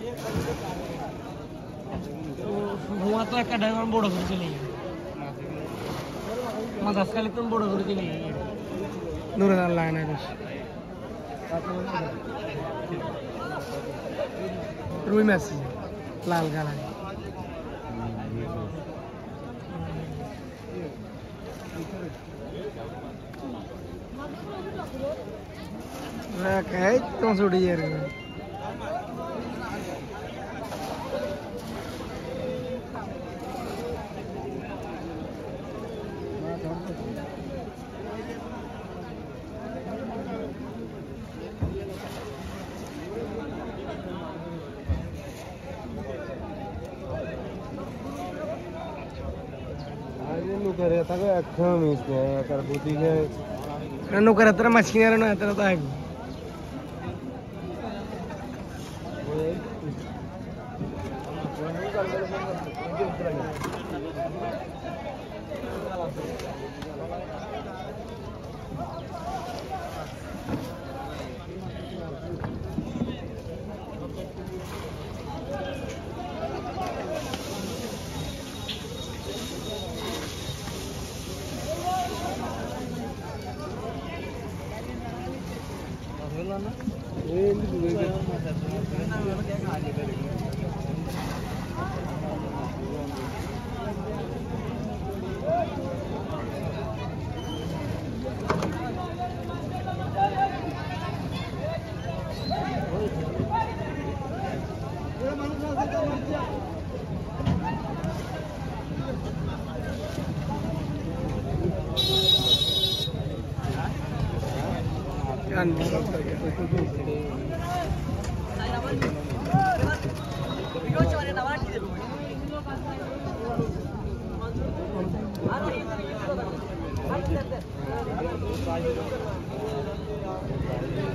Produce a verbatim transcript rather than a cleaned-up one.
হুয়া তো একটা ড্রাইভার বড় করে চলে যায় মাদাস খালি তো বড় করে চলে যায় নুরে দাঁড় লাগে না বেশ রুই মাছ লাল গালা है तो छोड़ी यार नुकरे था को अखा मिस के कर बुद्धि के नुकरे तेरा मछली ना तेरा तो है Thank you.